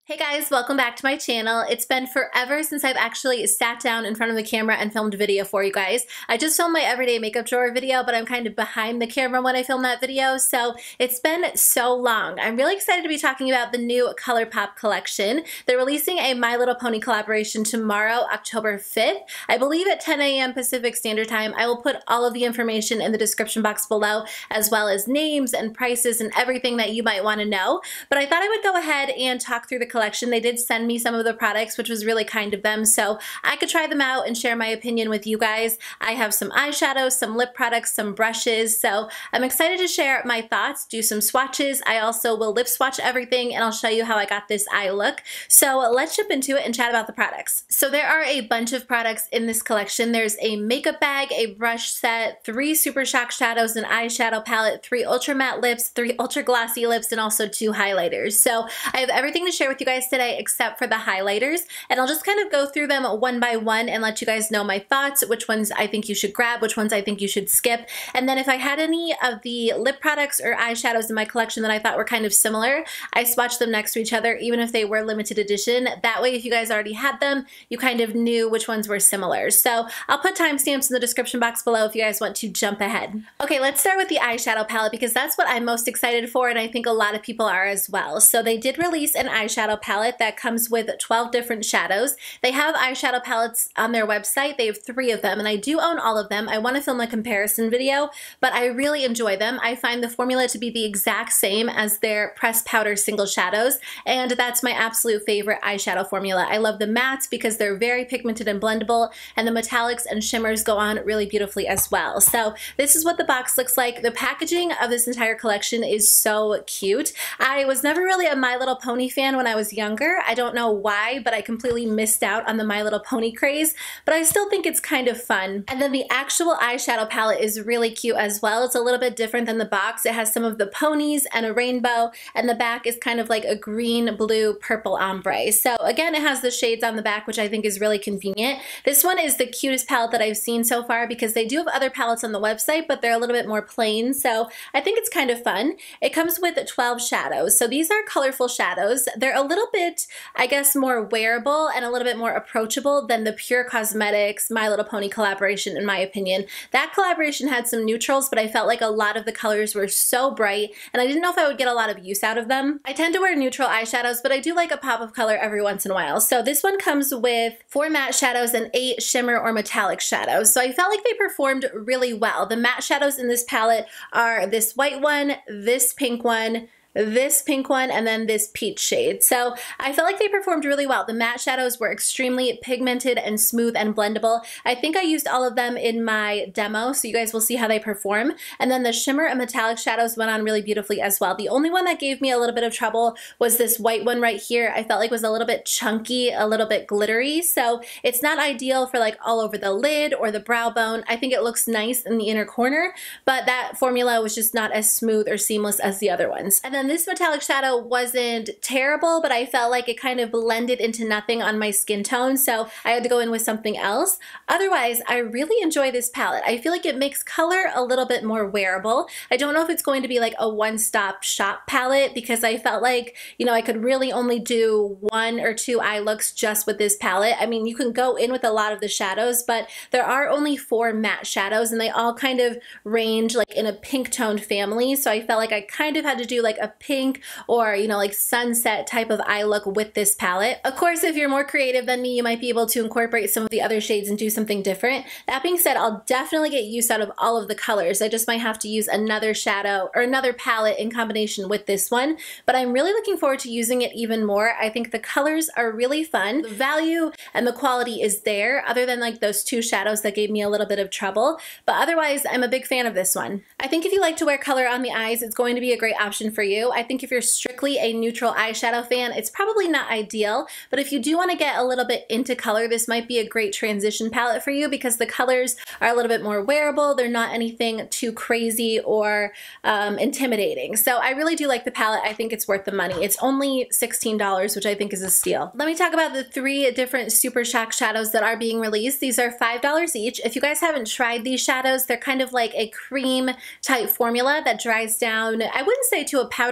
Hey guys, welcome back to my channel. It's been forever since I've actually sat down in front of the camera and filmed a video for you guys. I just filmed my everyday makeup drawer video, but I'm kind of behind the camera when I film that video, so it's been so long. I'm really excited to be talking about the new Colourpop collection. They're releasing a My Little Pony collaboration tomorrow, October 5th. I believe at 10 a.m. Pacific Standard Time. I will put all of the information in the description box below, as well as names and prices and everything that you might want to know. But I thought I would go ahead and talk through the collection. They did send me some of the products, which was really kind of them, so I could try them out and share my opinion with you guys. I have some eyeshadows, some lip products, some brushes, so I'm excited to share my thoughts, do some swatches. I also will lip swatch everything, and I'll show you how I got this eye look. So let's jump into it and chat about the products. So there are a bunch of products in this collection. There's a makeup bag, a brush set, 3 Super Shock shadows, an eyeshadow palette, 3 ultra matte lips, 3 ultra glossy lips, and also 2 highlighters. So I have everything to share with you guys today except for the highlighters, and I'll just kind of go through them one by one and let you guys know my thoughts, which ones I think you should grab, which ones I think you should skip, and then if I had any of the lip products or eyeshadows in my collection that I thought were kind of similar, I swatched them next to each other even if they were limited edition. That way if you guys already had them, you kind of knew which ones were similar. So I'll put timestamps in the description box below if you guys want to jump ahead. Okay, let's start with the eyeshadow palette because that's what I'm most excited for, and I think a lot of people are as well. So they did release an eyeshadow palette that comes with 12 different shadows. They have eyeshadow palettes on their website. They have 3 of them, and I do own all of them. I want to film a comparison video, but I really enjoy them. I find the formula to be the exact same as their pressed powder single shadows, and that's my absolute favorite eyeshadow formula. I love the mattes because they're very pigmented and blendable, and the metallics and shimmers go on really beautifully as well. So this is what the box looks like. The packaging of this entire collection is so cute. I was never really a My Little Pony fan when I was younger. I don't know why, but I completely missed out on the My Little Pony craze, but I still think it's kind of fun. And then the actual eyeshadow palette is really cute as well. It's a little bit different than the box. It has some of the ponies and a rainbow, and the back is kind of like a green, blue, purple ombre. So again, it has the shades on the back, which I think is really convenient. This one is the cutest palette that I've seen so far because they do have other palettes on the website, but they're a little bit more plain, so I think it's kind of fun. It comes with 12 shadows. So these are colorful shadows. They're a little bit, I guess, more wearable and a little bit more approachable than the Pure Cosmetics My Little Pony collaboration, in my opinion. That collaboration had some neutrals, but I felt like a lot of the colors were so bright, and I didn't know if I would get a lot of use out of them. I tend to wear neutral eyeshadows, but I do like a pop of color every once in a while. So this one comes with 4 matte shadows and 8 shimmer or metallic shadows. So I felt like they performed really well. The matte shadows in this palette are this white one, this pink one, this pink one, and then this peach shade. So I felt like they performed really well. The matte shadows were extremely pigmented and smooth and blendable. I think I used all of them in my demo, so you guys will see how they perform. And then the shimmer and metallic shadows went on really beautifully as well. The only one that gave me a little bit of trouble was this white one right here. I felt like was a little bit chunky, a little bit glittery, so it's not ideal for like all over the lid or the brow bone. I think it looks nice in the inner corner, but that formula was just not as smooth or seamless as the other ones. And then this metallic shadow wasn't terrible, but I felt like it kind of blended into nothing on my skin tone, so I had to go in with something else. Otherwise, I really enjoy this palette. I feel like it makes color a little bit more wearable. I don't know if it's going to be like a one-stop shop palette because I felt like, you know, I could really only do 1 or 2 eye looks just with this palette. I mean, you can go in with a lot of the shadows, but there are only 4 matte shadows, and they all kind of range like in a pink toned family, so I felt like I kind of had to do like a pink or, you know, like sunset type of eye look with this palette. Of course, if you're more creative than me, you might be able to incorporate some of the other shades and do something different. That being said, I'll definitely get use out of all of the colors. I just might have to use another shadow or another palette in combination with this one, but I'm really looking forward to using it even more. I think the colors are really fun. The value and the quality is there, other than like those 2 shadows that gave me a little bit of trouble, but otherwise, I'm a big fan of this one. I think if you like to wear color on the eyes, it's going to be a great option for you. I think if you're strictly a neutral eyeshadow fan, it's probably not ideal, but if you do want to get a little bit into color, this might be a great transition palette for you because the colors are a little bit more wearable. They're not anything too crazy or intimidating. So I really do like the palette. I think it's worth the money. It's only $16, which I think is a steal. Let me talk about the 3 different Super Shock shadows that are being released. These are $5 each. If you guys haven't tried these shadows, they're kind of like a cream type formula that dries down, I wouldn't say to a powder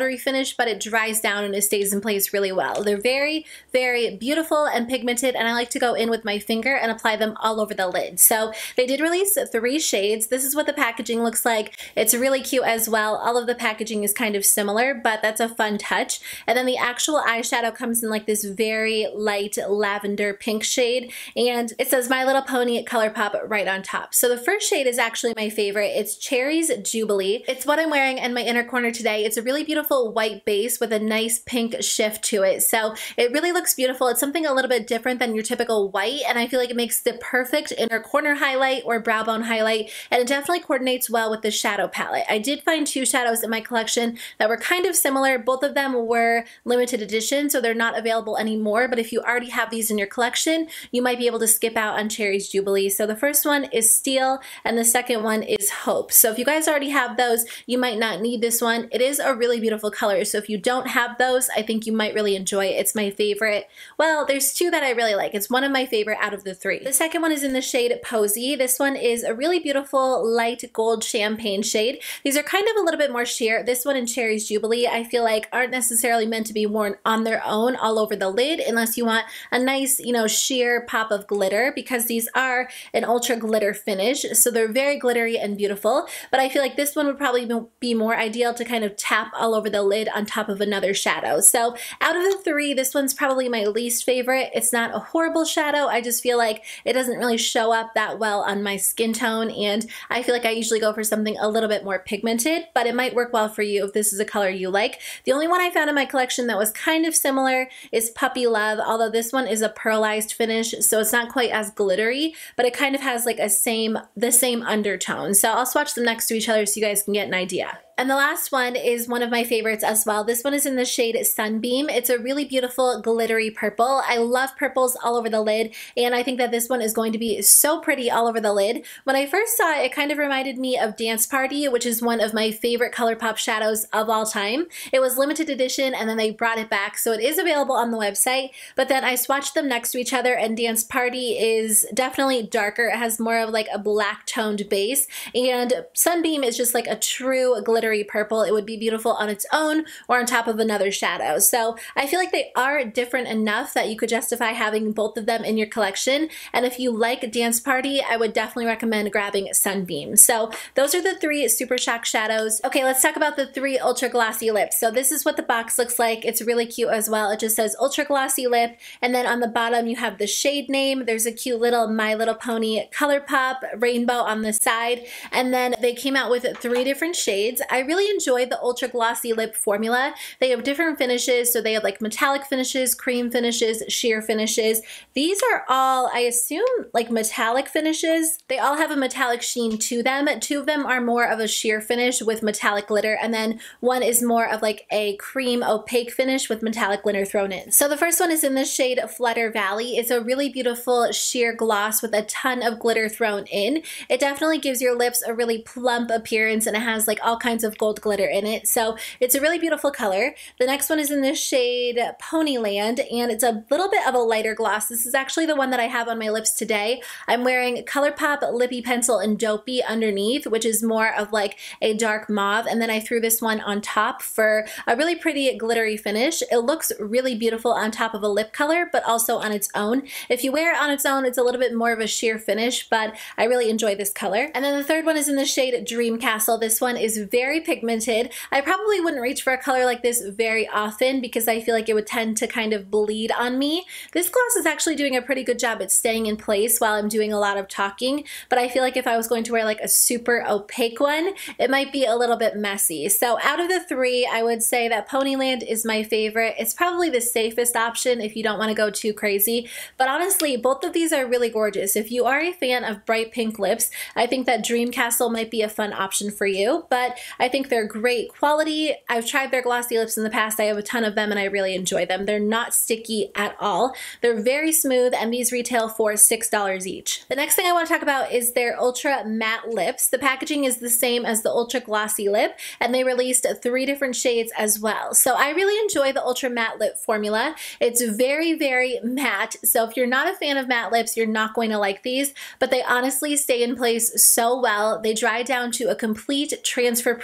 powdery finish, but it dries down and it stays in place really well. They're very, very beautiful and pigmented, and I like to go in with my finger and apply them all over the lid. So they did release 3 shades. This is what the packaging looks like. It's really cute as well. All of the packaging is kind of similar, but that's a fun touch. And then the actual eyeshadow comes in like this very light lavender pink shade, and it says My Little Pony at Colourpop right on top. So the first shade is actually my favorite. It's Cherries Jubilee. It's what I'm wearing in my inner corner today. It's a really beautiful white base with a nice pink shift to it. So it really looks beautiful. It's something a little bit different than your typical white, and I feel like it makes the perfect inner corner highlight or brow bone highlight, and it definitely coordinates well with the shadow palette. I did find 2 shadows in my collection that were kind of similar. Both of them were limited edition, so they're not available anymore, but if you already have these in your collection, you might be able to skip out on Cherries Jubilee. So the first one is Steel, and the second one is Hope. So if you guys already have those, you might not need this one. It is a really beautiful color, so if you don't have those, I think you might really enjoy it. It's my favorite. Well, there's 2 that I really like. It's one of my favorite out of the 3. The second one is in the shade Posey. This one is a really beautiful light gold champagne shade. These are kind of a little bit more sheer. This one and Cherries Jubilee, I feel like aren't necessarily meant to be worn on their own all over the lid unless you want a nice, you know, sheer pop of glitter, because these are an ultra glitter finish. So they're very glittery and beautiful, but I feel like this one would probably be more ideal to kind of tap all over the lid on top of another shadow. So out of the 3, this one's probably my least favorite. It's not a horrible shadow. I just feel like it doesn't really show up that well on my skin tone, and I feel like I usually go for something a little bit more pigmented, but it might work well for you if this is a color you like. The only one I found in my collection that was kind of similar is Puppy Love, although this one is a pearlized finish, so it's not quite as glittery, but it kind of has like the same undertone. So I'll swatch them next to each other so you guys can get an idea. And the last one is one of my favorites as well. This one is in the shade Sunbeam. It's a really beautiful glittery purple. I love purples all over the lid, and I think that this one is going to be so pretty all over the lid. When I first saw it, it kind of reminded me of Dance Party, which is one of my favorite Colourpop shadows of all time. It was limited edition, and then they brought it back, so it is available on the website, but then I swatched them next to each other, and Dance Party is definitely darker. It has more of like a black toned base, and Sunbeam is just like a true glittery purple. It would be beautiful on its own or on top of another shadow. So I feel like they are different enough that you could justify having both of them in your collection. And if you like Dance Party, I would definitely recommend grabbing Sunbeam. So those are the 3 Super Shock shadows. Okay, let's talk about the 3 Ultra Glossy lips. So this is what the box looks like. It's really cute as well. It just says Ultra Glossy Lip, and then on the bottom you have the shade name. There's a cute little My Little Pony Colourpop rainbow on the side, and then they came out with 3 different shades. I really enjoy the Ultra Glossy Lip formula. They have different finishes, so they have like metallic finishes, cream finishes, sheer finishes. These are all, I assume, like metallic finishes. They all have a metallic sheen to them. 2 of them are more of a sheer finish with metallic glitter, and then one is more of like a cream opaque finish with metallic glitter thrown in. So the first one is in the shade Flutter Valley. It's a really beautiful sheer gloss with a ton of glitter thrown in. It definitely gives your lips a really plump appearance, and it has like all kinds of gold glitter in it. So it's a really beautiful color. The next one is in the shade Ponyland, and it's a little bit of a lighter gloss. This is actually the one that I have on my lips today. I'm wearing Colourpop Lippy Pencil and Dopey underneath, which is more of like a dark mauve, and then I threw this one on top for a really pretty glittery finish. It looks really beautiful on top of a lip color, but also on its own. If you wear it on its own, it's a little bit more of a sheer finish, but I really enjoy this color. And then the third one is in the shade Dream Castle. This one is very pigmented. I probably wouldn't reach for a color like this very often because I feel like it would tend to kind of bleed on me. This gloss is actually doing a pretty good job at staying in place while I'm doing a lot of talking, but I feel like if I was going to wear like a super opaque one, it might be a little bit messy. So out of the 3, I would say that Ponyland is my favorite. It's probably the safest option if you don't want to go too crazy, but honestly, both of these are really gorgeous. If you are a fan of bright pink lips, I think that Dream Castle might be a fun option for you, but I think they're great quality. I've tried their glossy lips in the past. I have a ton of them and I really enjoy them. They're not sticky at all. They're very smooth, and these retail for $6 each. The next thing I want to talk about is their Ultra Matte Lips. The packaging is the same as the Ultra Glossy Lip, and they released 3 different shades as well. So I really enjoy the Ultra Matte Lip formula. It's very, very matte. So if you're not a fan of matte lips, you're not going to like these, but they honestly stay in place so well. They dry down to a complete transfer-proof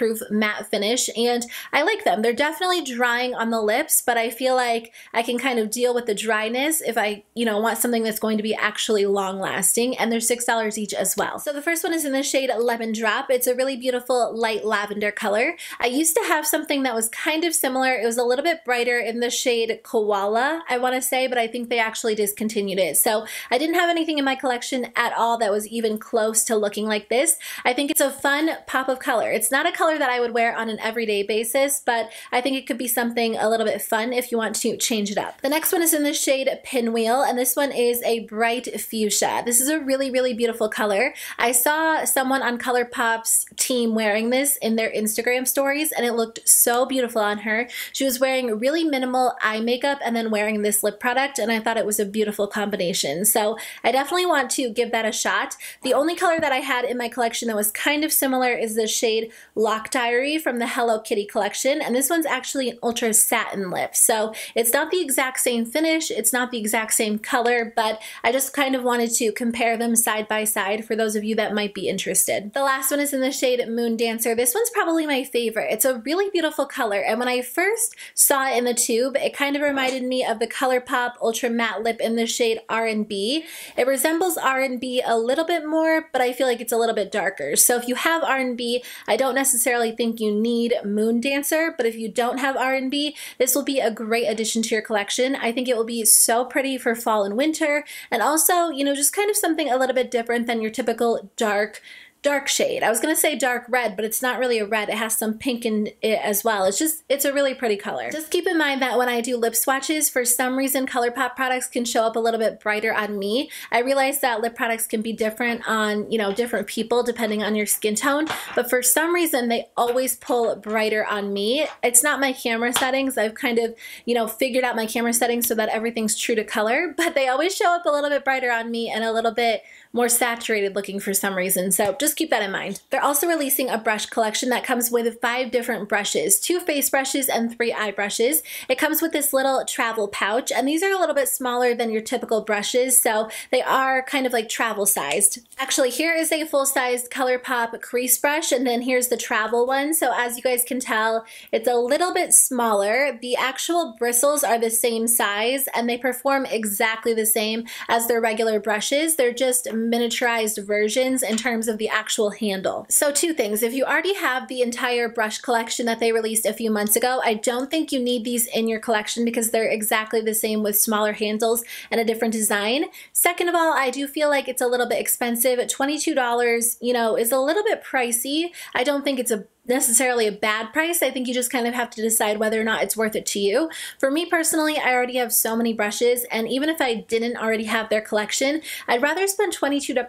proof matte finish, and I like them. They're definitely drying on the lips, but I feel like I can kind of deal with the dryness if I, want something that's going to be actually long lasting, and they're $6 each as well. So the first one is in the shade Lemon Drop. It's a really beautiful light lavender color. I used to have something that was kind of similar. It was a little bit brighter in the shade Koala, I want to say, but I think they actually discontinued it. So I didn't have anything in my collection at all that was even close to looking like this. I think it's a fun pop of color. It's not a color that I would wear on an everyday basis, but I think it could be something a little bit fun if you want to change it up. The next one is in the shade Pinwheel, and this one is a bright fuchsia. This is a really, really beautiful color. I saw someone on Colourpop's team wearing this in their Instagram stories, and it looked so beautiful on her. She was wearing really minimal eye makeup and then wearing this lip product, and I thought it was a beautiful combination. So I definitely want to give that a shot. The only color that I had in my collection that was kind of similar is the shade Lock Diary from the Hello Kitty collection, and this one's actually an ultra satin lip. So it's not the exact same finish, it's not the exact same color, but I just kind of wanted to compare them side by side for those of you that might be interested. The last one is in the shade Moon Dancer. This one's probably my favorite. It's a really beautiful color, and when I first saw it in the tube, it kind of reminded me of the Colourpop Ultra Matte Lip in the shade R&B. It resembles R&B a little bit more, but I feel like it's a little bit darker. So if you have R&B, I don't necessarily think you need Moon Dancer, but if you don't have R&B, this will be a great addition to your collection. I think it will be so pretty for fall and winter, and also, just kind of something a little bit different than your typical dark shade. I was gonna say dark red, but it's not really a red. It has some pink in it as well. It's a really pretty color. Just keep in mind that when I do lip swatches, for some reason Colourpop products can show up a little bit brighter on me. I realize that lip products can be different on, different people depending on your skin tone, but for some reason they always pull brighter on me. It's not my camera settings. I've kind of, figured out my camera settings so that everything's true to color, but they always show up a little bit brighter on me and a little bit more saturated looking for some reason. So just keep that in mind. They're also releasing a brush collection that comes with 5 different brushes, 2 face brushes and 3 eye brushes. It comes with this little travel pouch, and these are a little bit smaller than your typical brushes, so they are kind of like travel sized. Actually, here is a full-sized Colourpop crease brush, and then here's the travel one. So as you guys can tell, it's a little bit smaller. The actual bristles are the same size, and they perform exactly the same as their regular brushes. They're just miniaturized versions in terms of the actual handle. So 2 things. If you already have the entire brush collection that they released a few months ago, I don't think you need these in your collection because they're exactly the same with smaller handles and a different design. Second of all, I do feel like it's a little bit expensive. At $22, is a little bit pricey. I don't think it's necessarily a bad price. I think you just kind of have to decide whether or not it's worth it to you. For me personally, I already have so many brushes, and even if I didn't already have their collection, I'd rather spend $22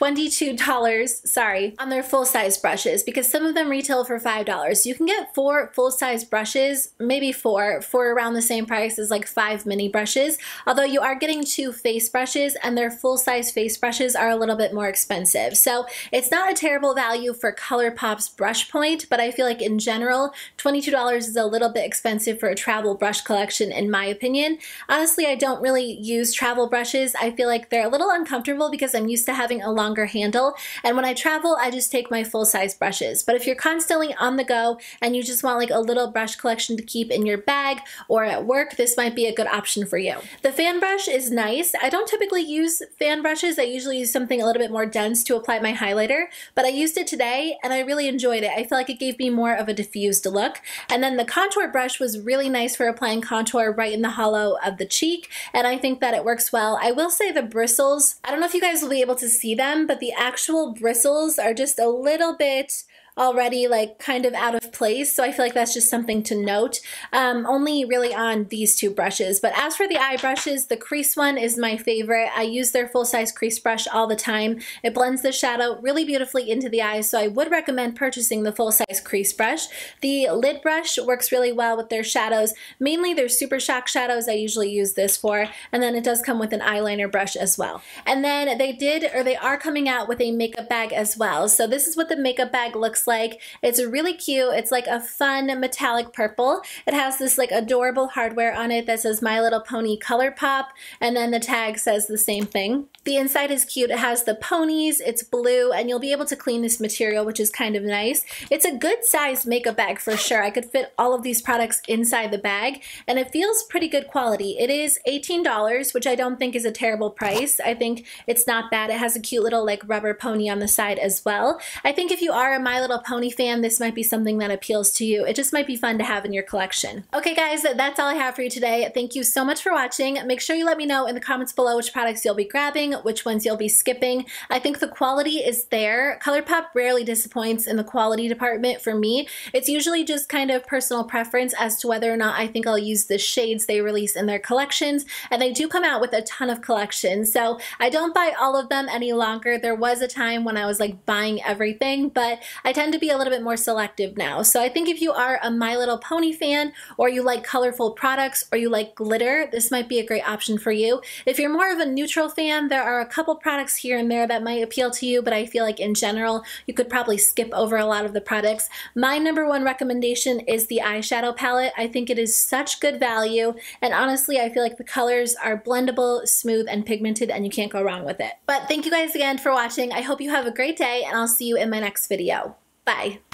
on their full-size brushes because some of them retail for $5. You can get 4 full-size brushes, maybe 4, for around the same price as like 5 mini brushes, although you are getting 2 face brushes, and their full-size face brushes are a little bit more expensive. So it's not a terrible value for Colourpop's brush point, but I feel like in general, $22 is a little bit expensive for a travel brush collection in my opinion. Honestly, I don't really use travel brushes. I feel like they're a little uncomfortable because I'm used to having a longer handle, and when I travel, I just take my full-size brushes. But if you're constantly on the go and you just want like a little brush collection to keep in your bag or at work, this might be a good option for you. The fan brush is nice. I don't typically use fan brushes. I usually use something a little bit more dense to apply my highlighter, but I used it today and I really enjoyed it. I feel like it gave me more of a diffused look. And then the contour brush was really nice for applying contour right in the hollow of the cheek, and I think that it works well. I will say the bristles, I don't know if you guys will be able to see them, but the actual bristles are just a little bit already like kind of out of place, so I feel like that's just something to note. Only really on these 2 brushes. But as for the eye brushes, the crease one is my favorite. I use their full-size crease brush all the time. It blends the shadow really beautifully into the eyes, so I would recommend purchasing the full-size crease brush. The lid brush works really well with their shadows, mainly their Super Shock shadows I usually use this for, and then it does come with an eyeliner brush as well. And then they are coming out with a makeup bag as well. So this is what the makeup bag looks looks like. It's really cute. It's like a fun metallic purple. It has this like adorable hardware on it that says My Little Pony Colourpop, and then the tag says the same thing. The inside is cute. It has the ponies, it's blue, and you'll be able to clean this material, which is kind of nice. It's a good sized makeup bag for sure. I could fit all of these products inside the bag, and it feels pretty good quality. It is $18, which I don't think is a terrible price. I think it's not bad. It has a cute little like rubber pony on the side as well. I think if you are a My Little Pony fan, this might be something that appeals to you. It just might be fun to have in your collection. Okay guys, that's all I have for you today. Thank you so much for watching. Make sure you let me know in the comments below which products you'll be grabbing, which ones you'll be skipping. I think the quality is there. Colourpop rarely disappoints in the quality department for me. It's usually just kind of personal preference as to whether or not I think I'll use the shades they release in their collections, and they do come out with a ton of collections, so I don't buy all of them any longer. There was a time when I was like buying everything, but I tend to be a little bit more selective now. So I think if you are a My Little Pony fan, or you like colorful products, or you like glitter, this might be a great option for you. If you're more of a neutral fan, there are a couple products here and there that might appeal to you, but I feel like in general, you could probably skip over a lot of the products. My #1 recommendation is the eyeshadow palette. I think it is such good value, and honestly, I feel like the colors are blendable, smooth, and pigmented, and you can't go wrong with it. But thank you guys again for watching. I hope you have a great day, and I'll see you in my next video. Bye.